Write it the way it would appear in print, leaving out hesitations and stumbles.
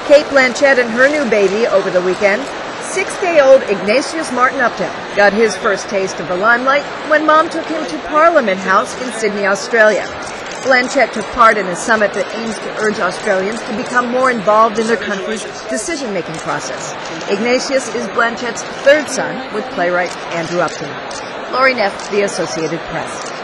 Cate Blanchett and her new baby over the weekend. 6-day-old Ignatius Martin Upton got his first taste of the limelight when Mom took him to Parliament House in Sydney, Australia. Blanchett took part in a summit that aims to urge Australians to become more involved in their country's decision-making process. Ignatius is Blanchett's third son with playwright Andrew Upton. Laurie Neff, The Associated Press.